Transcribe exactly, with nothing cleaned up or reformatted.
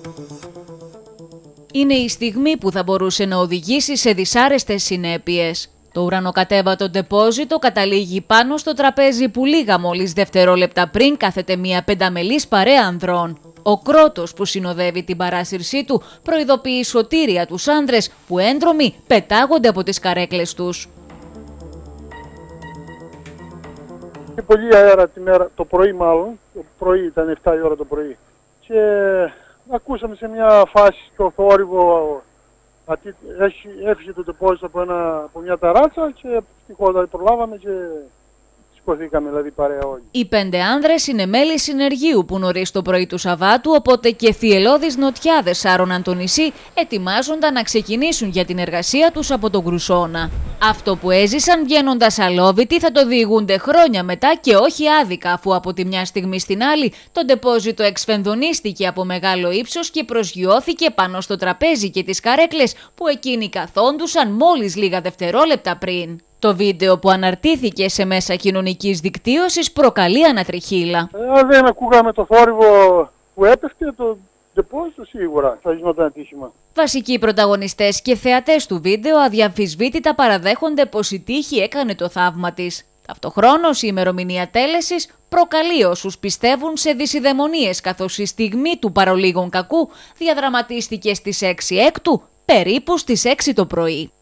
Είναι η στιγμή που θα μπορούσε να οδηγήσει σε δυσάρεστες συνέπειες. Το ουρανοκατέβατο ντεπόζιτο καταλήγει πάνω στο τραπέζι που λίγα μόλις δευτερόλεπτα πριν κάθεται μια πενταμελής παρέα ανδρών. Ο κρότος που συνοδεύει την παράσυρσή του προειδοποιεί σωτήρια τους άνδρες που έντρομοι πετάγονται από τις καρέκλες τους. Και πολύ αέρα τη μέρα, το πρωί μάλλον, το πρωί ήταν επτά η ώρα το πρωί. Και ακούσαμε σε μια φάση το θόρυβο, έφυγε το ντεπόζιτο από, από μια ταράτσα και ευτυχώς προλάβαμε και σηκωθήκαμε δηλαδή παρέα όλοι. Οι πέντε άνδρες είναι μέλη συνεργείου που νωρίς το πρωί του Σαββάτου, οπότε και θυελλώδεις νοτιάδες σάρωναν το νησί, ετοιμάζονταν να ξεκινήσουν για την εργασία τους από τον Κρουσόνα. Αυτό που έζησαν βγαίνοντας αλόβητοι θα το διηγούνται χρόνια μετά και όχι άδικα, αφού από τη μια στιγμή στην άλλη το ντεπόζιτο εξφενδονίστηκε από μεγάλο ύψος και προσγειώθηκε πάνω στο τραπέζι και τις καρέκλες που εκείνοι καθόντουσαν μόλις λίγα δευτερόλεπτα πριν. Το βίντεο που αναρτήθηκε σε μέσα κοινωνικής δικτύωσης προκαλεί ανατριχύλα. Αν δεν ακούγαμε το θόρυβο που έπεφτε, το ντεπόζιτο σίγουρα θα γινόταν ατύχημα. Βασικοί πρωταγωνιστές και θεατές του βίντεο αδιαμφισβήτητα παραδέχονται πως η τύχη έκανε το θαύμα της. Ταυτοχρόνως η ημερομηνία τέλεσης προκαλεί όσους πιστεύουν σε δυσιδαιμονίες, καθώς η στιγμή του παρολίγων κακού διαδραματίστηκε στις έξι έκτου, περίπου στις έξι το πρωί.